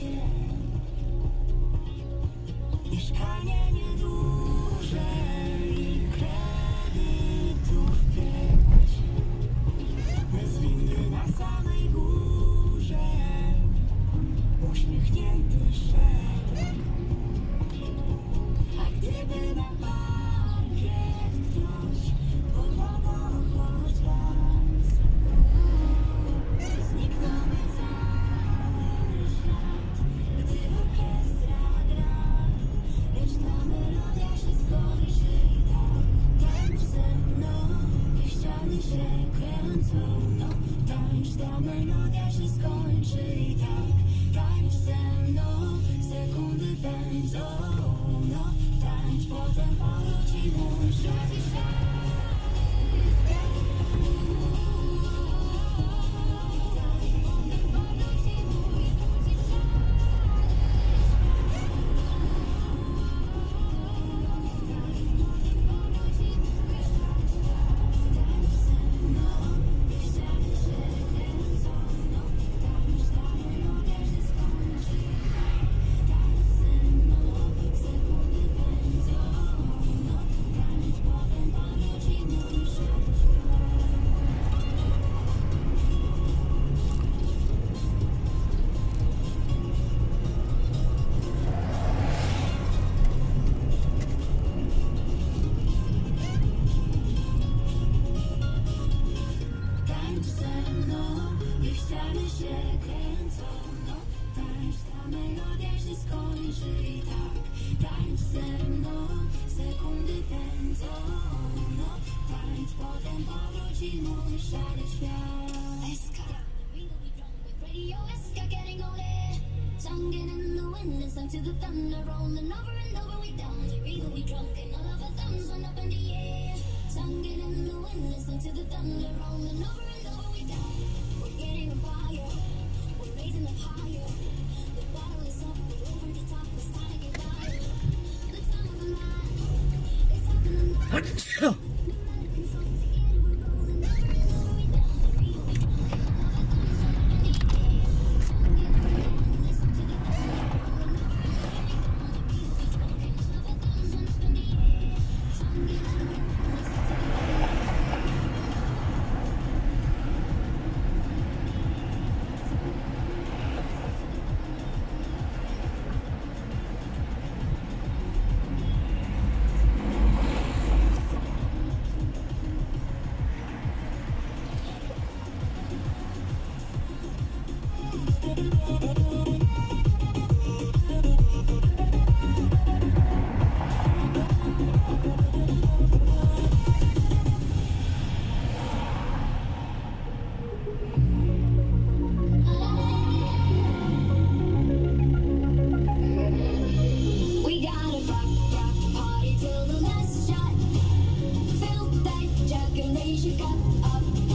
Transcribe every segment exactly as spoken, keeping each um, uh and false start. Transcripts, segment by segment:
się. Mieszkanie nieduże i kredytów pięć. Bez windy na samej górze. Uśmiechnięty szedł. A gdyby na parkiet ktoś porwał choć raz, zniknąłby cały świat, gdy orkiestra gra. Lecz ta melodia się skończy i tak. Tańcz ze mną, niech ściany się kręcą. No, tańcz, ta melodia się skończy i tak. Tańcz ze mną, sekundy pędzą. No, tańcz, potem powróci mój świat i świat. To the thunder rolling over and over, we down there, either we drunk and all of our thumbs went up in the air. Sung it in the wind, listen to the thunder rolling over and over, we down. We're getting on fire, we're raising up higher. The bottle is up, we're over the top, it's time to get higher. The time of a man, it's happening now.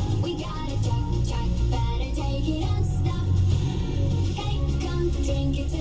Drink it.